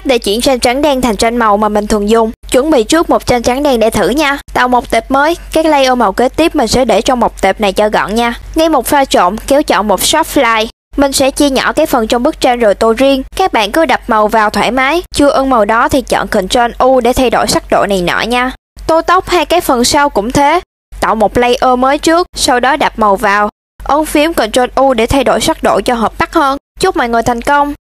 Cách để chuyển tranh trắng đen thành tranh màu mà mình thường dùng. Chuẩn bị trước một tranh trắng đen để thử nha. Tạo một tệp mới, các layer màu kế tiếp mình sẽ để trong một tệp này cho gọn nha. Ngay một pha trộn, kéo chọn một soft line. Mình sẽ chia nhỏ cái phần trong bức tranh rồi tô riêng. Các bạn cứ đập màu vào thoải mái. Chưa ưng màu đó thì chọn Ctrl U để thay đổi sắc độ này nọ nha. Tô tóc hai cái phần sau cũng thế. Tạo một layer mới trước, sau đó đập màu vào. Ấn phím Ctrl U để thay đổi sắc độ cho hợp mắt hơn. Chúc mọi người thành công!